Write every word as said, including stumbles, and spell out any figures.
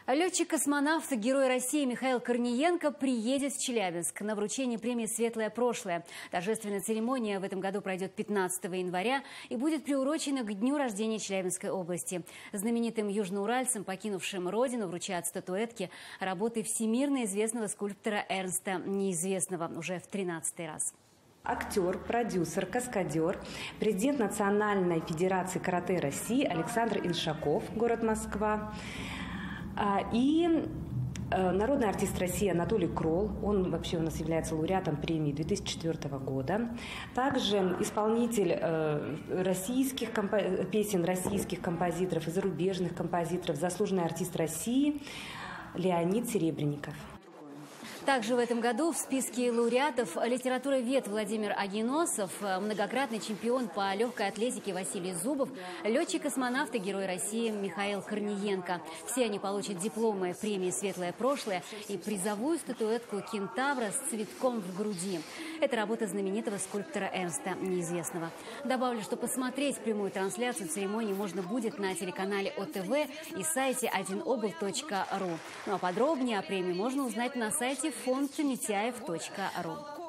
Летчик-космонавт, герой России Михаил Корниенко приедет в Челябинск на вручение премии «Светлое прошлое». Торжественная церемония в этом году пройдет пятнадцатого января и будет приурочена к дню рождения Челябинской области. Знаменитым южноуральцам, покинувшим родину, вручают статуэтки работы всемирно известного скульптора Эрнста Неизвестного уже в тринадцатый раз. Актер, продюсер, каскадер, президент Национальной федерации карате России Александр Иншаков, город Москва, и народный артист России Анатолий Кролл, он вообще у нас является лауреатом премии две тысячи четвёртого года. Также исполнитель российских песен российских композиторов и зарубежных композиторов, заслуженный артист России Леонид Серебренников. Также в этом году в списке лауреатов литературовед Владимир Агиносов, многократный чемпион по легкой атлетике Василий Зубов, летчик-космонавт и герой России Михаил Корниенко. Все они получат дипломы премии «Светлое прошлое» и призовую статуэтку кентавра с цветком в груди. Это работа знаменитого скульптора Эрнста Неизвестного. Добавлю, что посмотреть прямую трансляцию церемонии можно будет на телеканале О Тэ Вэ и сайте один обл точка ру. Ну а подробнее о премии можно узнать на сайте фонд митяев точка ру.